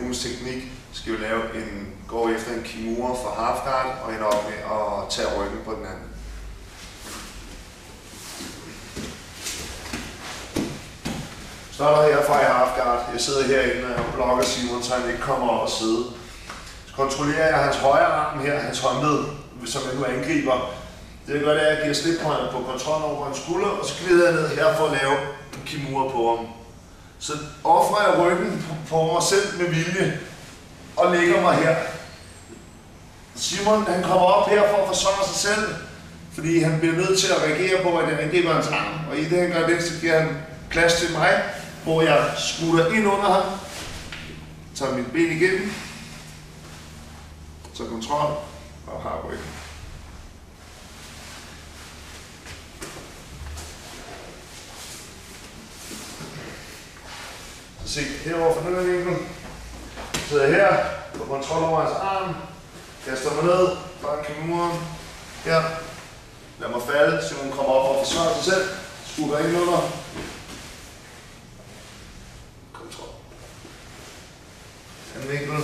ugens teknik skal vi gå efter en kimura for half guard og ende op med at tage ryggen på den anden. Starter herfra i half guard. Jeg sidder herinde og blokker Simon, så han ikke kommer op og sidde. Så kontrollerer jeg hans højre arm her, hans håndled, som jeg nu angriber. Det jeg gør, det er, at jeg giver slip på kontrollen over hans skulder, og så glider jeg ned her for at lave en kimura på ham. Så offrer jeg ryggen på mig selv med vilje og lægger mig her. Simon han kommer op her for at forsvare sig selv, fordi han bliver nødt til at reagere på, at jeg angriber hans arm. Og i det han gør det, så giver han plads til mig, hvor jeg skutter ind under ham, tager mit ben igennem, tager kontrol og har ryggen. Så se herovre fra den vinkel, sidder jeg her, får kontrol over hans arm, kaster mig ned, fanger kimuraen, her, lad mig falde, så hun kommer op og forsvarer sig selv, skutter ind under, kontrol. Den vinkel.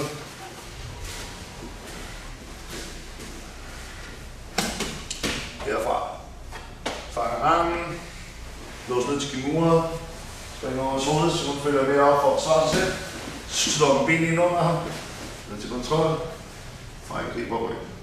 Herfra. Fanger armen, låser ned til kimuraen, springer over hans hoved, så hun følger med op for at forsvare sig selv, slår ben ind under ham, ned til kontrol, fra angriber ryggen.